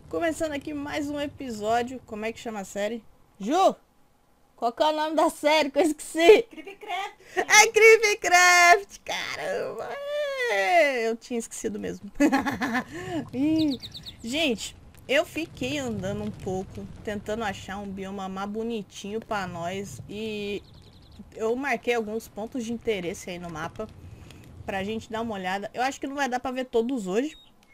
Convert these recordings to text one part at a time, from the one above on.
Começando aqui mais um episódio. Como é que chama a série? Ju! Qual que é o nome da série que eu esqueci? Creepycraft. É Creepycraft! Caramba! Eu tinha esquecido mesmo. Gente, eu fiquei andando um pouco, tentando achar um bioma mais bonitinho pra nós. E eu marquei alguns pontos de interesse aí no mapa pra gente dar uma olhada. Eu acho que não vai dar pra ver todos hoje,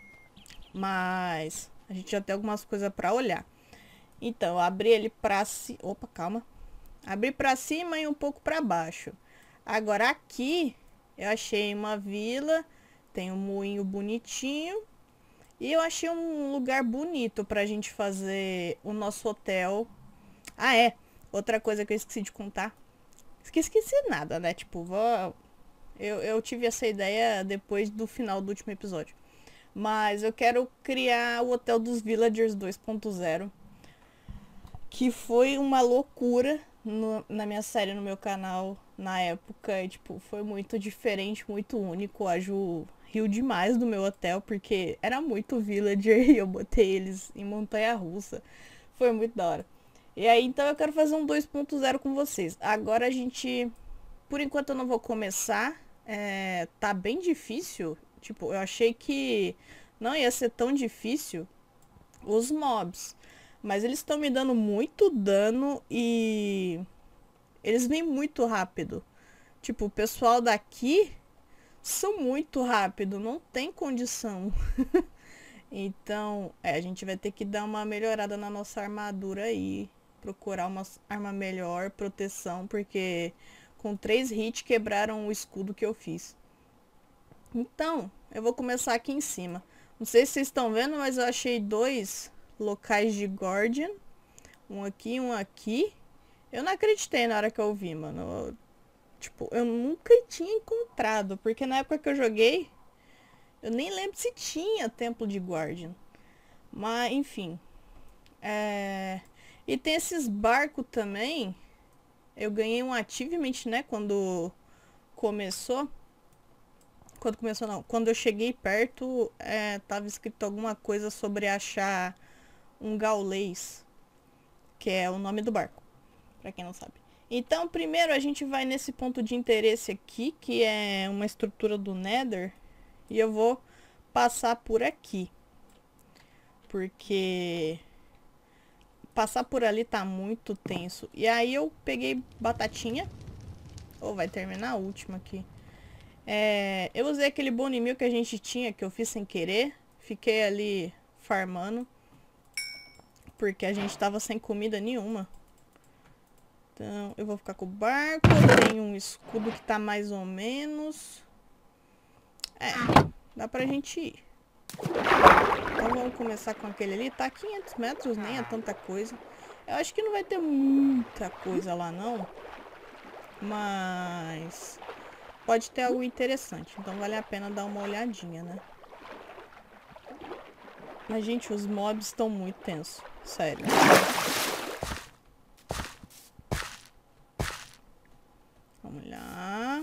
mas a gente já tem algumas coisas pra olhar. Então, eu abri ele pra cima. Opa, calma. Abri pra cima e um pouco pra baixo. Agora aqui eu achei uma vila, tem um moinho bonitinho. E eu achei um lugar bonito pra gente fazer o nosso hotel. Ah, é. Outra coisa que eu esqueci de contar. Esqueci nada, né? Tipo, eu tive essa ideia depois do final do último episódio. Mas eu quero criar o Hotel dos Villagers 2.0. Que foi uma loucura na minha série, no meu canal, na época. E, tipo, foi muito diferente, muito único. A Ju riu demais do meu hotel, porque era muito villager e eu botei eles em montanha-russa. Foi muito da hora. E aí, então, eu quero fazer um 2.0 com vocês. Agora a gente... Por enquanto eu não vou começar. Tá bem difícil. Tipo, eu achei que não ia ser tão difícil os mobs. Mas eles estão me dando muito dano e eles vêm muito rápido. Tipo, o pessoal daqui são muito rápido, não tem condição. Então, a gente vai ter que dar uma melhorada na nossa armadura aí. Procurar uma arma melhor, proteção, porque com 3 hits quebraram o escudo que eu fiz. Então, eu vou começar aqui em cima. Não sei se vocês estão vendo, mas eu achei 2 locais de Guardian. Um aqui e um aqui. Eu não acreditei na hora que eu vi, mano. Tipo, eu nunca tinha encontrado. Porque na época que eu joguei, eu nem lembro se tinha Templo de Guardian. Mas, enfim. E tem esses barcos também. Eu ganhei um achievement, né? Quando começou. Quando começou não. Quando eu cheguei perto, tava escrito alguma coisa sobre achar um gaulês. Que é o nome do barco. Pra quem não sabe. Então, primeiro a gente vai nesse ponto de interesse aqui, que é uma estrutura do Nether. E eu vou passar por aqui. Porque passar por ali tá muito tenso. E aí eu peguei batatinha. Ou vai terminar a última aqui. Eu usei aquele bone meal que a gente tinha, que eu fiz sem querer. Fiquei ali farmando. Porque a gente tava sem comida nenhuma. Então, eu vou ficar com o barco. Eu tenho um escudo que tá mais ou menos. Dá pra gente ir. Então, vamos começar com aquele ali. Tá a 500 metros, nem é tanta coisa. Eu acho que não vai ter muita coisa lá, não. Mas... pode ter algo interessante. Então, vale a pena dar uma olhadinha, né? Mas, gente, os mobs estão muito tensos. Sério. Vamos lá.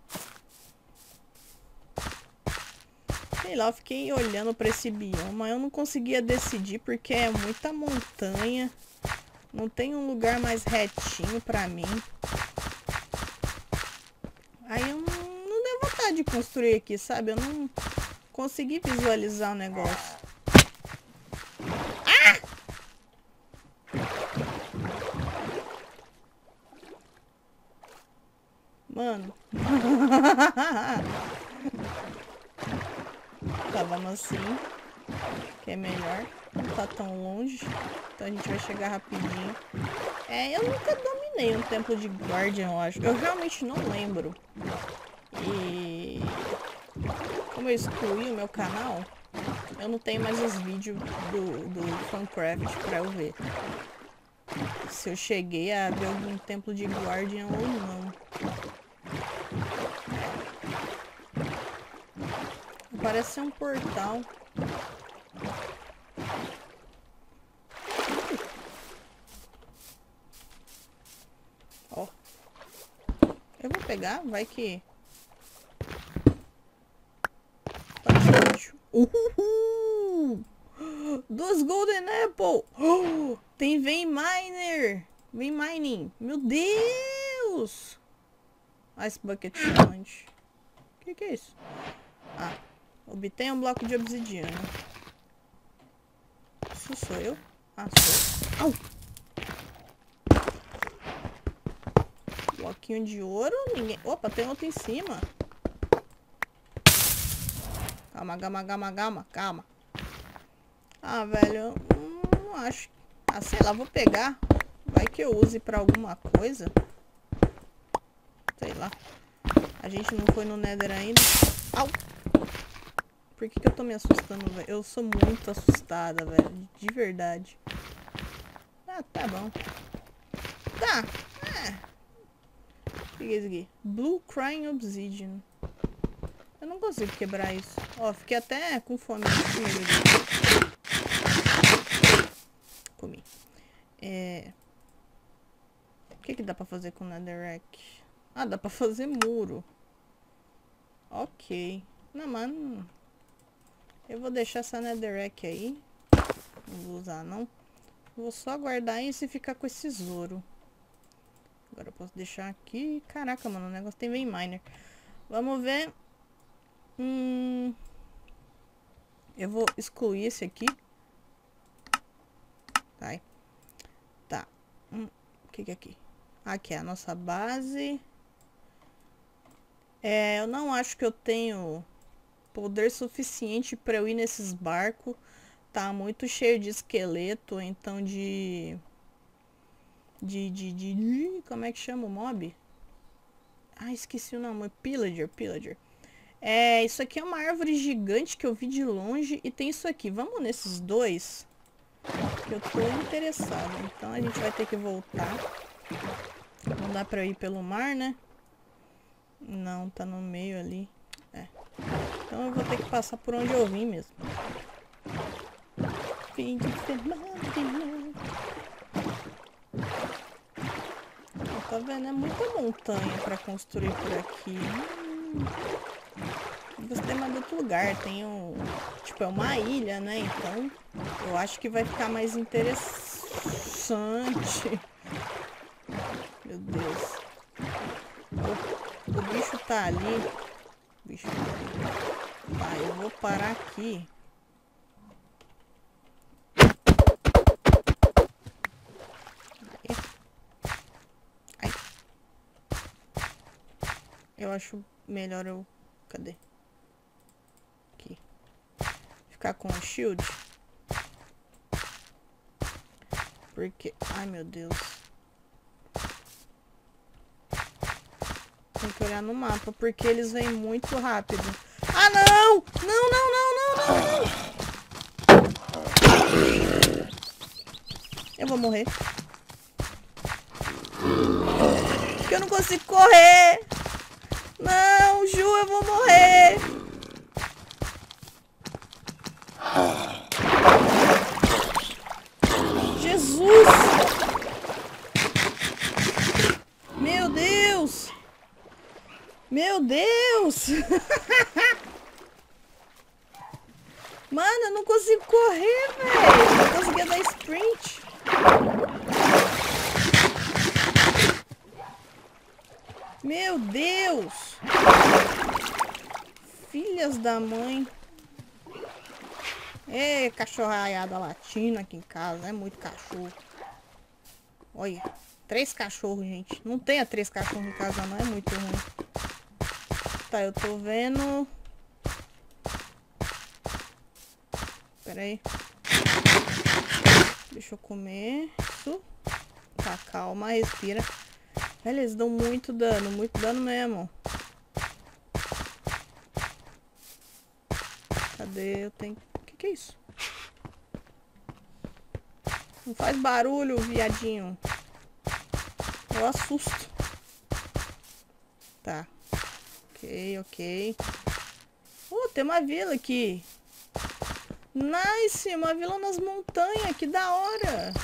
Sei lá, eu fiquei olhando pra esse bioma. Eu não conseguia decidir porque é muita montanha. Não tem um lugar mais retinho pra mim. Aí eu não deu vontade de construir aqui, sabe? Eu não consegui visualizar o negócio. Ah! Mano. Tá, vamos assim. Que é melhor. Não tá tão longe. Então a gente vai chegar rapidinho. Eu nunca dominei um templo de Guardian, eu acho. Eu realmente não lembro. E... como eu excluí o meu canal, eu não tenho mais os vídeos do Funcraft pra eu ver. Se eu cheguei a ver algum templo de Guardian ou não. Parece ser um portal. Ó. Eu vou pegar, vai que... Uhul! 2 Golden Apple. Oh, tem Vein Miner. Vein Mining. Meu Deus. Ice Bucket Challenge. Que é isso? Ah, obtenha um bloco de obsidiana. Isso sou eu? Ah, sou eu. Au! Bloquinho de ouro. Ninguém... Opa, tem outro em cima. Calma. Ah, velho, eu não acho. Ah, sei lá, vou pegar. Vai que eu use pra alguma coisa. Sei lá. A gente não foi no Nether ainda. Au! Por que eu tô me assustando, velho? Eu sou muito assustada, velho. De verdade. Ah, tá bom. Tá. O que é isso aqui? Blue Crying Obsidian. Eu não consigo quebrar isso. Ó, fiquei até com fome. Comi. O que dá pra fazer com Netherrack? Ah, dá pra fazer muro. Ok. Não, mano. Eu vou deixar essa Netherrack aí. Não vou usar, não. Vou só guardar isso e ficar com esse tesouro. Agora eu posso deixar aqui. Caraca, mano, o negócio tem Vein Miner. Vamos ver. Eu vou excluir esse aqui. Tá. O que é aqui? Aqui é a nossa base. Eu não acho que eu tenho poder suficiente para eu ir nesses barcos. Tá muito cheio de esqueleto, então como é que chama o mob? Ah, esqueci o nome. Pillager. Isso aqui é uma árvore gigante que eu vi de longe. E tem isso aqui. Vamos nesses dois. Que eu tô interessado. Então a gente vai ter que voltar. Não dá pra ir pelo mar, né? Não, tá no meio ali. Então eu vou ter que passar por onde eu vim mesmo. Fim de semana. Tá vendo? É muita montanha pra construir por aqui. Gostei mais de outro lugar. Tem tipo, é uma ilha, né? Então eu acho que vai ficar mais interessante. Meu Deus. O bicho tá ali. Tá, eu vou parar aqui. Ai. Eu acho melhor eu... Cadê? Aqui. Ficar com o shield. Porque... Ai, meu Deus. Tem que olhar no mapa, porque eles vêm muito rápido. Ah, não! Não! Eu vou morrer. Porque eu não consigo correr. Não, Ju, eu vou morrer. Jesus! Meu Deus! Meu Deus! Mano, eu não consigo correr, velho. Não conseguia dar sprint. Meu Deus! Filhas da mãe. Cachorraiada latindo aqui em casa. É muito cachorro. Olha. 3 cachorros, gente. Não tenha 3 cachorros em casa, não. É muito ruim. Tá, eu tô vendo... Pera aí. Deixa eu comer. Isso. Tá, calma, respira. Velho, eles dão muito dano mesmo. Cadê? Eu tenho... O que é isso? Não faz barulho, viadinho. Eu assusto. Tá. Ok. Tem uma vila aqui. Nice, uma vila nas montanhas. Que da hora.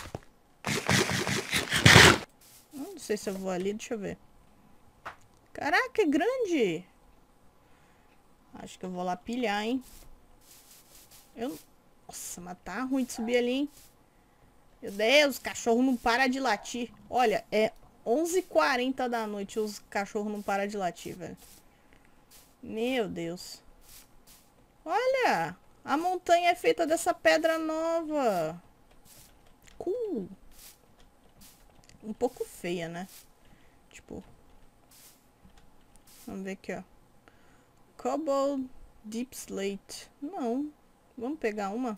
Não sei se eu vou ali, deixa eu ver. Caraca, é grande. Acho que eu vou lá pilhar, hein. Nossa, mas tá ruim de subir ali, hein? Meu Deus, o cachorro não para de latir. Olha, é 11h40 da noite e os cachorros não param de latir, velho. Meu Deus. Olha, a montanha é feita dessa pedra nova. Cool. Um pouco feia, né? Tipo... Vamos ver aqui, ó. Cobalt Deep Slate. Não. Vamos pegar uma.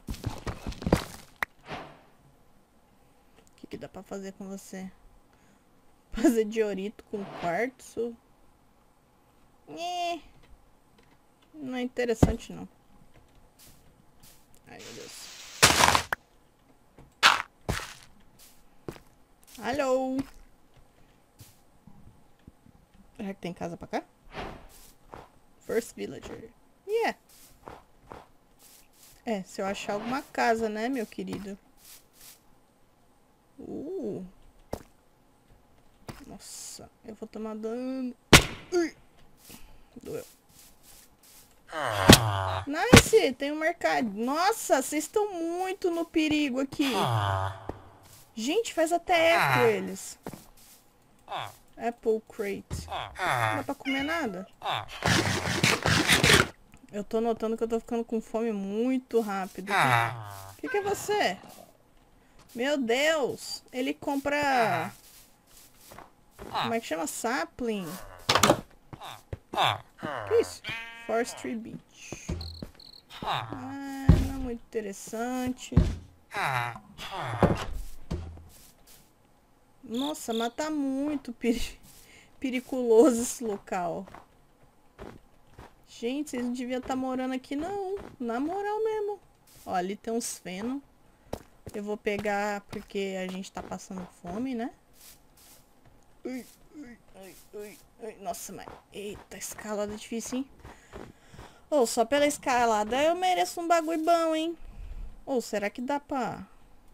O que dá pra fazer com você? Fazer diorito com quartzo? Não é interessante, não. Ai, meu Deus. Alô? Será que tem casa pra cá? First Villager. Yeah. É, se eu achar alguma casa, né, meu querido? Nossa, eu vou tomar dano. Ui. Doeu. Nice, tem um mercado. Nossa, vocês estão muito no perigo aqui. Gente, faz até eco eles. Apple Crate. Não dá pra comer nada. Eu tô notando que eu tô ficando com fome muito rápido. O que é você? Meu Deus. Ele compra... Como é que chama? Sapling. Que isso? Forestry Beach. Não é muito interessante. Nossa, mas tá muito periculoso esse local. Gente, vocês não deviam estar morando aqui, não. Na moral mesmo. Ó, ali tem uns feno. Eu vou pegar porque a gente tá passando fome, né? Ui, ui, ui, ui, ui. Nossa, mas... Eita, escalada difícil, hein? Ou só pela escalada eu mereço um bagulho bom, hein? Ou será que dá pra...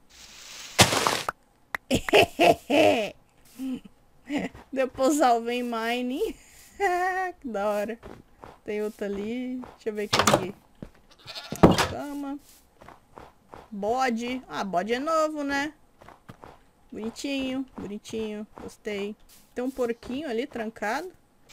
Depois o Vein Mine. Que da hora. Tem outra ali. Deixa eu ver aqui. Cama. Bode. Ah, bode é novo, né? Bonitinho, bonitinho. Gostei. Tem um porquinho ali trancado.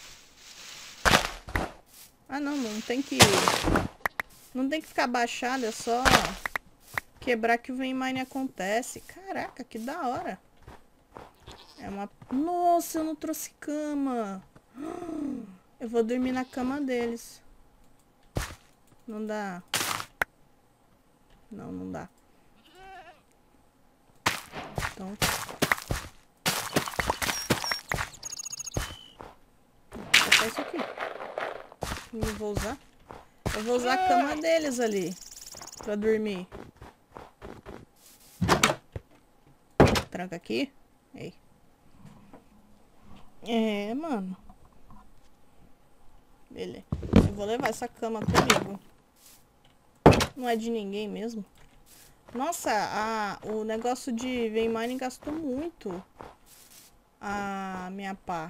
Ah, não, não tem que... Não tem que ficar baixado, é só quebrar que o Vein Mine acontece. Caraca, que da hora. É uma... Nossa, eu não trouxe cama. Eu vou dormir na cama deles. Não dá. Não, não dá. Então... Vou botar isso aqui. Não vou usar. Eu vou usar a cama deles ali. Pra dormir. Tranca aqui. Ei. É, mano. Beleza. Eu vou levar essa cama comigo. Não é de ninguém mesmo. Nossa, o negócio de Vein Mine gastou muito. A minha pá.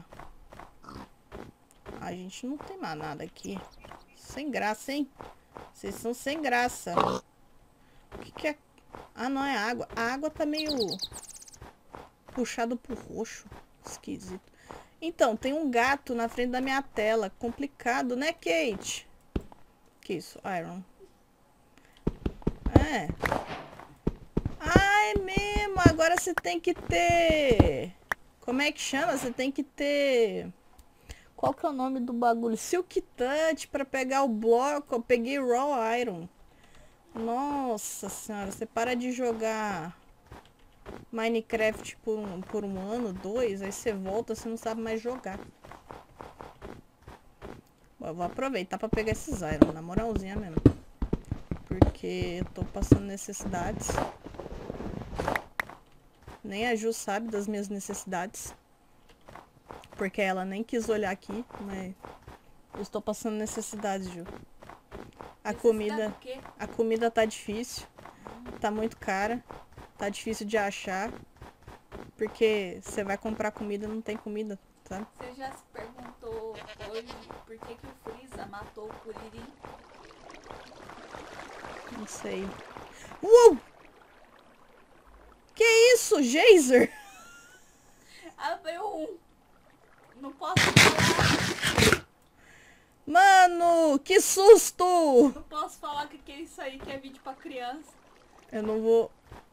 A gente não tem mais nada aqui. Sem graça, hein? Vocês são sem graça. O que é? Ah, não, é água. A água tá meio puxado pro roxo. Esquisito. Então, tem um gato na frente da minha tela. Complicado, né, Kate? Que isso? Iron. É. Ah, é mesmo. Agora você tem que ter... Como é que chama? Você tem que ter... Qual que é o nome do bagulho? Silk Touch pra pegar o bloco. Eu peguei Raw Iron. Nossa senhora. Você para de jogar Minecraft por um ano, 2. Aí você volta, você não sabe mais jogar. Bom, eu vou aproveitar pra pegar esses Iron. Na moralzinha mesmo. Porque eu tô passando necessidades. Nem a Ju sabe das minhas necessidades. Porque ela nem quis olhar aqui, mas eu estou passando necessidades, Ju. A comida tá difícil. Tá muito cara. Tá difícil de achar. Porque você vai comprar comida, não tem comida, sabe? Você já se perguntou hoje por que o Freeza matou o Kuririn? Não sei. Uou! Que isso? Geyser? Abriu um. Não posso falar. Mano, que susto! Não posso falar que é isso aí, que é vídeo pra criança. Eu não vou...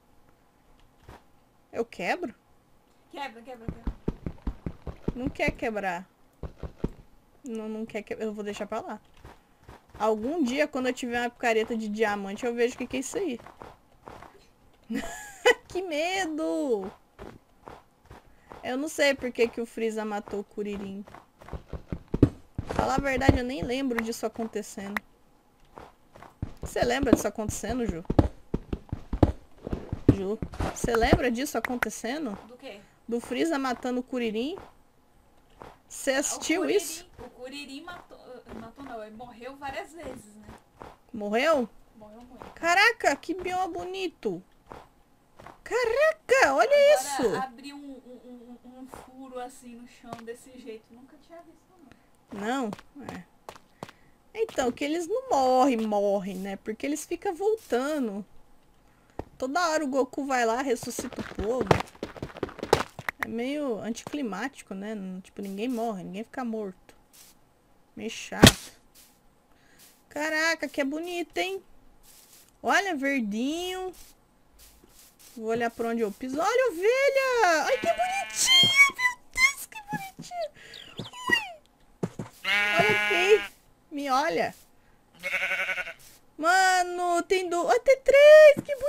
Eu quebro? Quebra, quebra, quebra. Não quer quebrar. Não quer quebrar. Eu vou deixar pra lá. Algum dia, quando eu tiver uma picareta de diamante, eu vejo o que é isso aí. Que medo! Eu não sei por que o Freeza matou o Kuririn. Falar a verdade, eu nem lembro disso acontecendo. Você lembra disso acontecendo, Ju? Ju, você lembra disso acontecendo? Do quê? Do Freeza matando o Kuririn? Você assistiu isso? O Kuririn matou não, ele morreu várias vezes, né? Morreu? Morreu muito. Caraca, que bioma bonito! Caraca, olha Agora, isso! abrir um furo assim no chão desse jeito, nunca tinha visto, não. Não? É. Então, que eles não morrem, né? Porque eles ficam voltando. Toda hora o Goku vai lá, ressuscita o povo. É meio anticlimático, né? Tipo, ninguém morre, ninguém fica morto. Meio chato. Caraca, que é bonito, hein? Olha, verdinho. Vou olhar pra onde eu piso. Olha, ovelha! Ai, que bonitinha! Meu Deus, que bonitinha! Ui. Olha aqui. Me olha. Mano, tem até 3. Que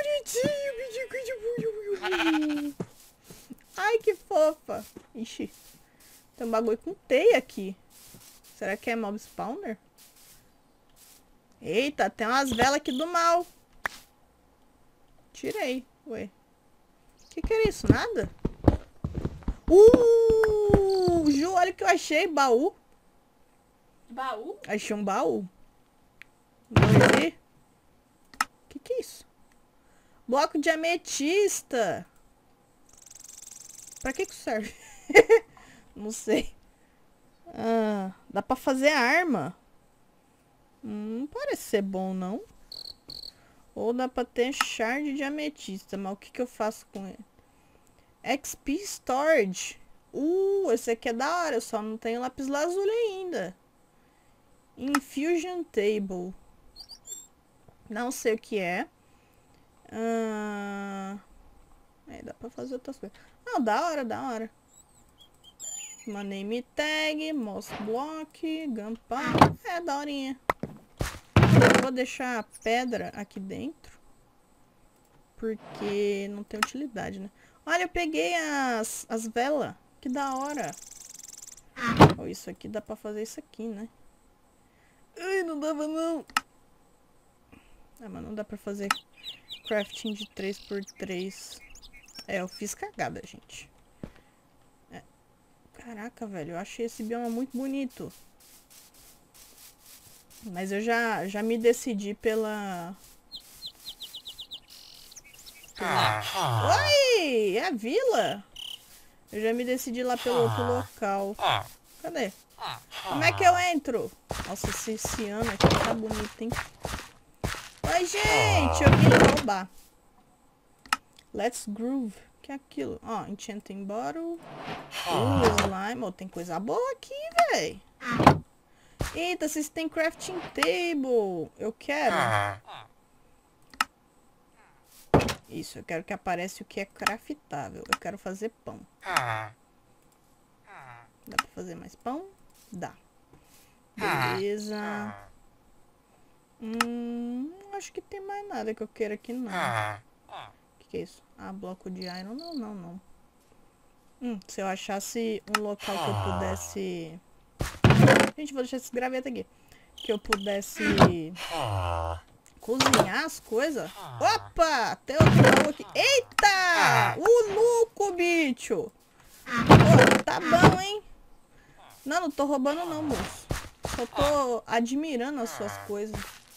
bonitinho. Ai, que fofa. Ixi. Tem um bagulho com teia aqui. Será que é mob spawner? Eita, tem umas velas aqui do mal. Tirei. Ué. Que era isso? Nada? Ju, olha o que eu achei. Baú. Baú? Achei um baú. Vamos ver. Que é isso? Bloco de ametista. Pra que serve? Não sei. Ah, dá pra fazer arma. Não parece ser bom, não. Ou dá pra ter shard de ametista. Mas o que eu faço com ele? XP Storage. Esse aqui é da hora. Eu só não tenho lápis lazuli ainda. Infusion Table. Não sei o que é. Dá pra fazer outras coisas. Não, da hora. Uma name tag, moss block, gunpowder. É, daorinha. Eu vou deixar a pedra aqui dentro. Porque não tem utilidade, né? Olha, eu peguei as velas. Que da hora. Oh, isso aqui dá pra fazer isso aqui, né? Ai, não dava não. Ah, mas não dá pra fazer crafting de 3x3. É, eu fiz cagada, gente. É. Caraca, velho, eu achei esse bioma muito bonito. Mas eu já me decidi pela... Oi! É a vila? Eu já me decidi lá pelo outro local. Cadê? Como é que eu entro? Nossa, esse ano aqui tá bonito, hein? Oi, gente! Eu vim roubar. Let's groove. Que é aquilo? Ó, enchanting bottle. Slime. Oh, tem coisa boa aqui, véi. Eita, vocês têm crafting table. Eu quero. Isso, eu quero que apareça o que é craftável. Eu quero fazer pão. Dá pra fazer mais pão? Dá. Beleza. Acho que tem mais nada que eu queira aqui, não. Que é isso? Ah, bloco de iron. Não. Se eu achasse um local que eu pudesse... Gente, vou deixar esse graveto aqui. Que eu pudesse cozinhar as coisas. Opa! Tem outro baú aqui. Eita! O louco, bicho! Pô, tá bom, hein? Não tô roubando não, moço. Só tô admirando as suas coisas.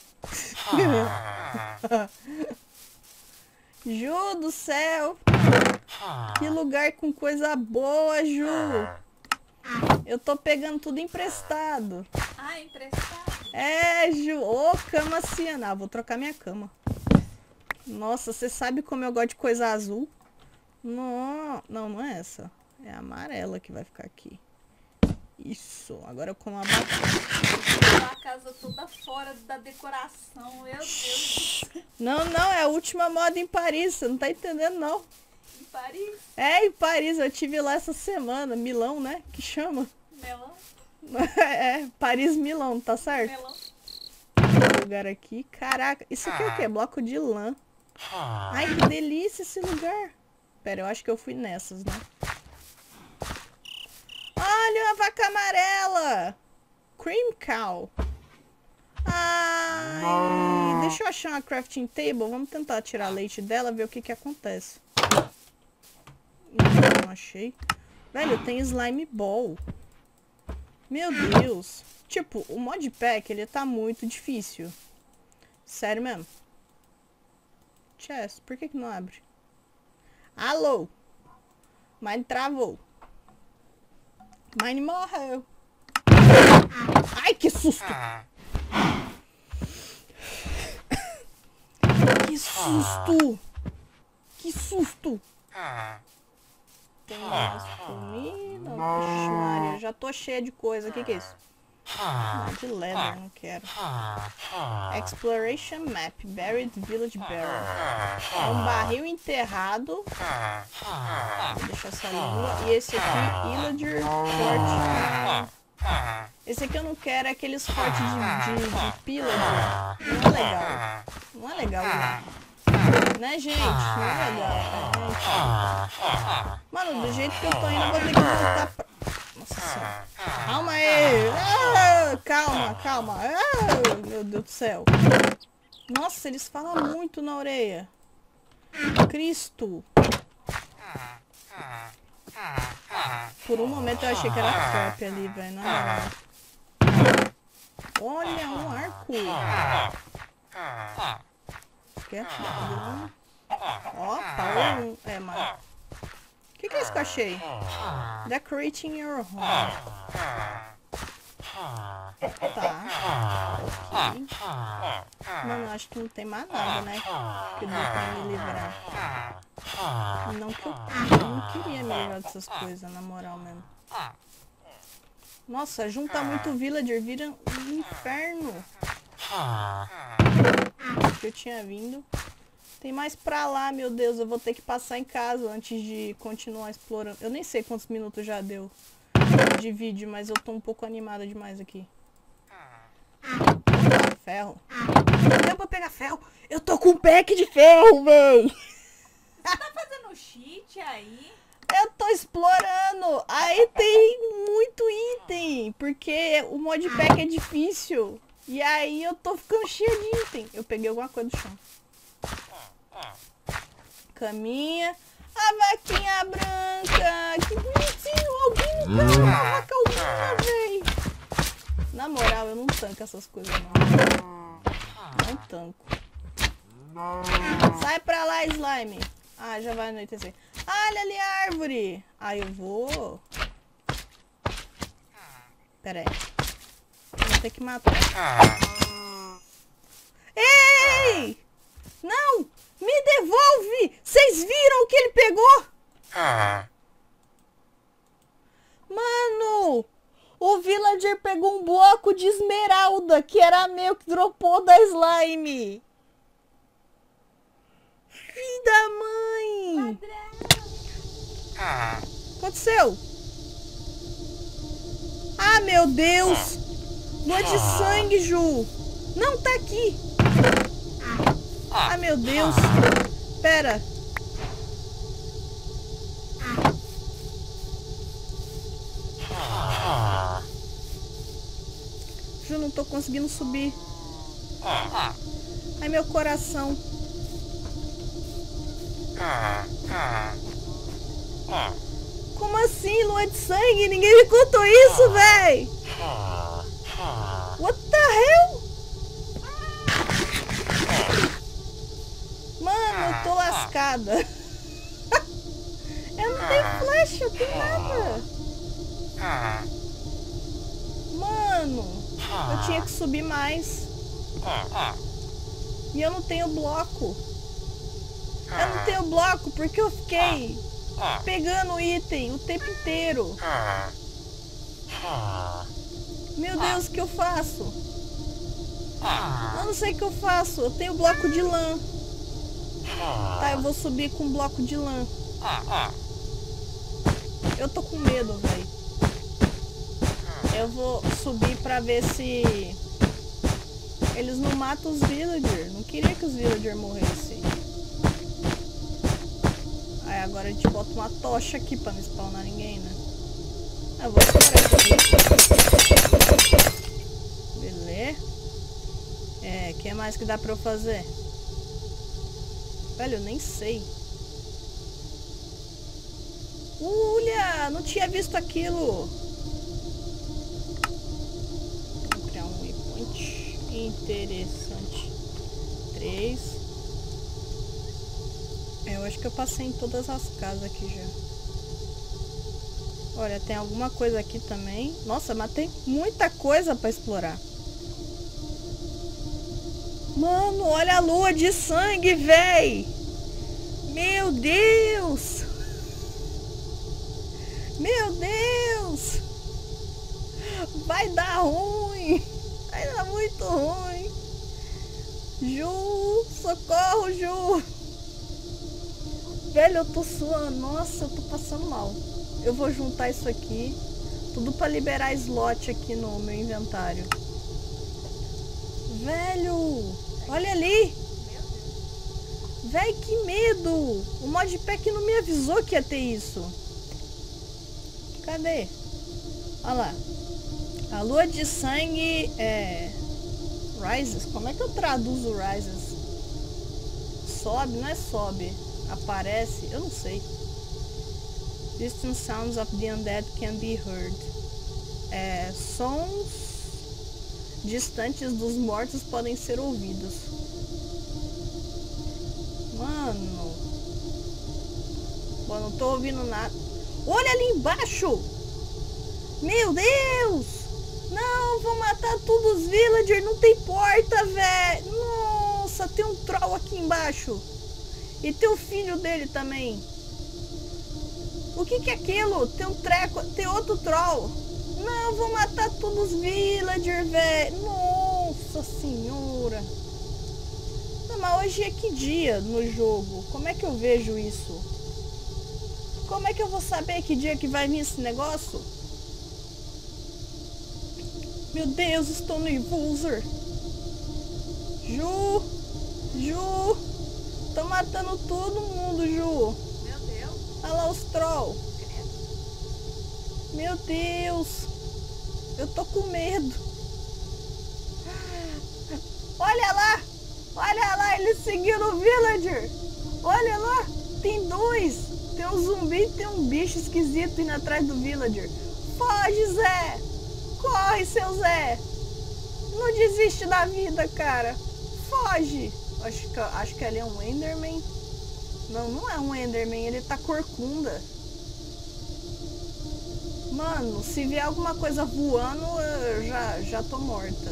Ju do céu! Que lugar com coisa boa, Ju! Eu tô pegando tudo emprestado. Ah, emprestado? É, Ju. Ô, cama ciana. Vou trocar minha cama. Nossa, você sabe como eu gosto de coisa azul? Não, não é essa. É a amarela que vai ficar aqui. Isso. Agora eu como a batata. A casa toda fora da decoração. Meu Deus. Não, não. É a última moda em Paris. Você não tá entendendo, não. Em Paris? É, em Paris. Eu tive lá essa semana. Milão, né? Que chama? Melão? É, Paris-Milão, tá certo? Melão. Esse lugar aqui. Caraca. Isso aqui é o quê? Bloco de lã. Ai, que delícia esse lugar. Pera, eu acho que eu fui nessas, né? Olha a vaca amarela! Cream cow. Ai, deixa eu achar uma crafting table. Vamos tentar tirar leite dela, ver o que que acontece. Não achei. Velho, tem slime ball. Meu Deus. Tipo, o modpack, ele tá muito difícil. Sério mesmo. Chest, por que que não abre? Alô? Mine travou. Mine morreu. Ai, que susto! Que susto! Que susto! Tem mais comida? Vixe, Maria, já tô cheia de coisa. O que que é isso? Não, de leather, não quero. Exploration Map, Buried Village Barrel. É um barril enterrado. Vou deixar essa língua. E esse aqui, Illager Fort. Esse aqui eu não quero, é aqueles fortes de pillager. Não é legal. Não é legal, né, gente? Não é legal. Mano, do jeito que eu tô indo, eu vou ter que voltar pra... Nossa senhora. Calma aí. Ah, calma, calma. Ah, meu Deus do céu. Nossa, eles falam muito na orelha. Cristo. Por um momento eu achei que era trap ali, velho. Não era. Olha, um arco. Quer? Ó, power 1. É, mano. O que é isso que eu achei? Decorating your home. Tá. Aqui. Mano, acho que não tem mais nada, né? Que deu pra me livrar. Não que eu não queria me livrar dessas coisas, na moral mesmo. Nossa, juntar muito villager vira um inferno. Que eu tinha vindo. Tem mais pra lá, meu Deus. Eu vou ter que passar em casa antes de continuar explorando. Eu nem sei quantos minutos já deu de vídeo, mas eu tô um pouco animada demais aqui. Ferro. Não deu pra pegar ferro. Eu tô com um pack de ferro, véi. Você tá fazendo cheat aí? Eu tô explorando. Aí tem muito item. Porque o modpack é difícil. E aí eu tô ficando cheia de item. Eu peguei alguma coisa do chão. Caminha. A vaquinha branca. Que bonitinho. Alguém me dá uma vaca albina, véi. Na moral, eu não tanco essas coisas, não. Não tanco. Sai pra lá, slime. Ah, já vai anoitecer. Olha ali a árvore. Ah, eu vou... Pera aí. Vou ter que matar. Ei! Não! Me devolve! Vocês viram o que ele pegou? Mano! O villager pegou um bloco de esmeralda, que era meu, que dropou da slime. Filho da mãe! O que aconteceu? Ah, meu Deus! Lua de sangue, Ju! Não, tá aqui! Ah, meu Deus! Pera! Ju, não tô conseguindo subir. Ai, meu coração. Como assim, lua de sangue? Ninguém me contou isso, véi! What the hell? Mano, eu tô lascada. Eu não tenho flecha, não tem nada. Mano. Eu tinha que subir mais. E eu não tenho bloco. Eu não tenho bloco porque eu fiquei pegando item o tempo inteiro. Meu Deus, o que eu faço? Eu não sei o que eu faço. Eu tenho bloco de lã. Tá, eu vou subir com bloco de lã. Eu tô com medo, velho. Eu vou subir pra ver se eles não matam os villagers. Não queria que os villagers morressem. Aí agora a gente bota uma tocha aqui pra não spawnar ninguém, né? Eu vou esperar aqui. Beleza. O que mais que dá pra eu fazer? Velho, eu nem sei. Olha, não tinha visto aquilo. Vou criar um waypoint interessante. 3. Eu acho que eu passei em todas as casas aqui já. Olha, tem alguma coisa aqui também. Nossa, mas tem muita coisa pra explorar. Mano, olha a lua de sangue, véi. Meu Deus. Meu Deus. Vai dar ruim. Vai dar muito ruim. Ju, socorro, Ju. Velho, eu tô suando. Nossa, eu tô passando mal. Eu vou juntar isso aqui. Tudo pra liberar slot aqui no meu inventário. Velho, olha ali. Véi, que medo. O modpack não me avisou que ia ter isso. Cadê? Olha lá. A lua de sangue é... Rises? Como é que eu traduzo rises? Sobe? Não é sobe. Aparece? Eu não sei. Distant sounds of the undead can be heard. Sons distantes dos mortos podem ser ouvidos. Mano. Bom, não tô ouvindo nada. Olha ali embaixo! Meu Deus! Não, vou matar todos os villagers. Não tem porta, velho. Nossa, tem um troll aqui embaixo. E tem o filho dele também. O que que é aquilo? Tem um treco, tem outro troll. Não, vou matar todos os villagers, velho. Nossa senhora. Não, mas hoje é que dia no jogo? Como é que eu vejo isso? Como é que eu vou saber que dia que vai vir esse negócio? Meu Deus, estou nervoso. Ju. Tô matando todo mundo, Ju. Meu Deus. Olha lá os trolls. Meu Deus. Eu tô com medo. Olha lá. Olha lá, eles seguiram o villager. Olha lá, tem dois. Tem um zumbi e tem um bicho esquisito indo atrás do villager. Foge, Zé. Corre, seu Zé. Não desiste da vida, cara. Foge. Acho que ali é um Enderman. Não, não é um Enderman. Ele tá corcunda. Mano, se vier alguma coisa voando, eu já tô morta.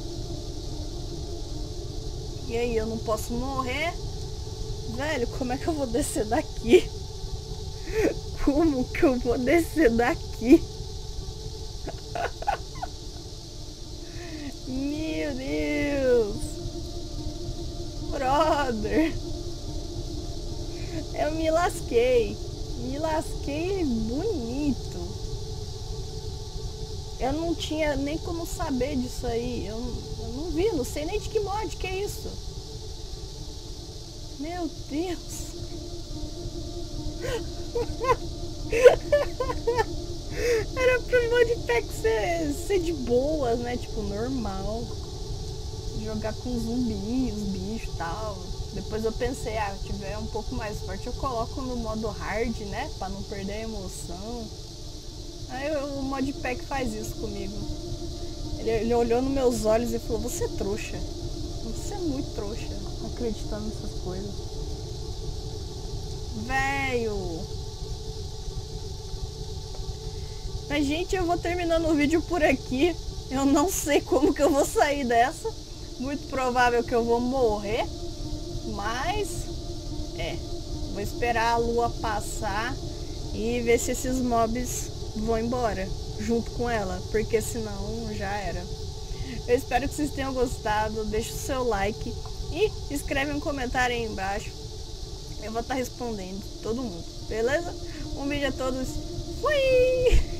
E aí, eu não posso morrer? Velho, como é que eu vou descer daqui? Como que eu vou descer daqui? Meu Deus. Brother. Eu me lasquei. Me lasquei bonito. Eu não tinha nem como saber disso aí. Eu não vi, não sei nem de que mod que é isso. Meu Deus. Era pro modpack ser de boas, né? Tipo, normal. Jogar com zumbis, bichos e tal. Depois eu pensei, se tiver um pouco mais forte eu coloco no modo hard, né? Pra não perder a emoção. Aí o modpack faz isso comigo. Ele olhou nos meus olhos e falou, você é trouxa. Você é muito trouxa, acreditando nessas coisas. Velho. Mas, gente, eu vou terminando o vídeo por aqui. Eu não sei como que eu vou sair dessa. Muito provável que eu vou morrer. Mas, vou esperar a lua passar e ver se esses mobs vão embora junto com ela, porque senão já era. Eu espero que vocês tenham gostado. Deixa o seu like e escreve um comentário aí embaixo. Eu vou estar respondendo todo mundo, beleza? Um beijo a todos. Fui!